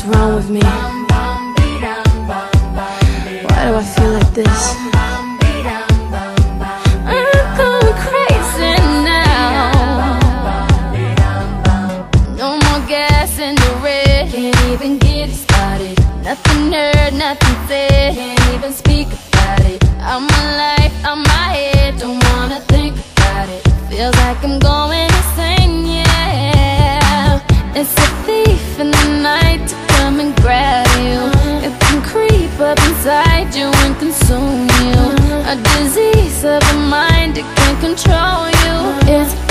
wrong with me? Why do I feel like this? I'm going crazy now. No more gas in the red. Can't even get it started. Nothing heard, nothing said. Can't even speak about it. I'm alive, I'm my head. Don't wanna think about it. Feels like I'm going insane, yeah. It's a thief in the night to come and grab you. It can creep up inside you and consume you. A disease of the mind, it can control you. It's